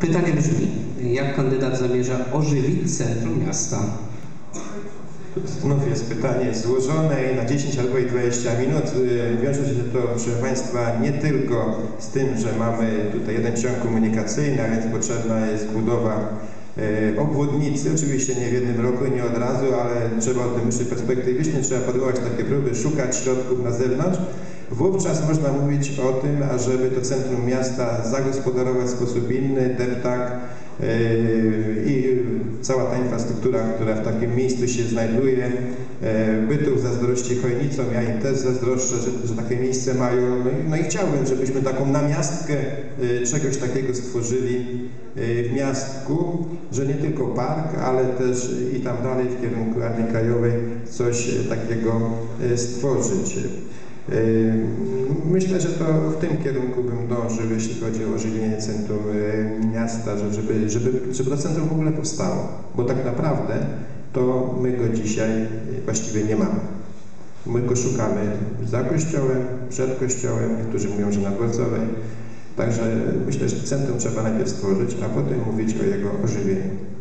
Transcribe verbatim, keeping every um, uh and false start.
Pytanie brzmi, jak kandydat zamierza ożywić centrum miasta? Znów jest pytanie złożone i na dziesięć albo i dwadzieścia minut. Wiąże się to, proszę Państwa, nie tylko z tym, że mamy tutaj jeden ciąg komunikacyjny, a więc potrzebna jest budowa e, obwodnicy. Oczywiście nie w jednym roku, nie od razu, ale trzeba o tym myśleć perspektywicznie, trzeba podejmować takie próby, szukać środków na zewnątrz. Wówczas można mówić o tym, ażeby to centrum miasta zagospodarować w sposób inny, deptak yy, i cała ta infrastruktura, która w takim miejscu się znajduje. Yy, bytów zazdrości chojnicą, ja im też zazdroszczę, że, że takie miejsce mają. No i, no i chciałbym, żebyśmy taką namiastkę yy, czegoś takiego stworzyli yy, w miastku, że nie tylko park, ale też i tam dalej w kierunku Armii Krajowej coś takiego yy, stworzyć. Myślę, że to w tym kierunku bym dążył, jeśli chodzi o ożywienie centrum miasta, żeby, żeby, żeby to centrum w ogóle powstało, bo tak naprawdę to my go dzisiaj właściwie nie mamy. My go szukamy za kościołem, przed kościołem, niektórzy mówią, że na Dworcowej. Także myślę, że centrum trzeba najpierw stworzyć, a potem mówić o jego ożywieniu.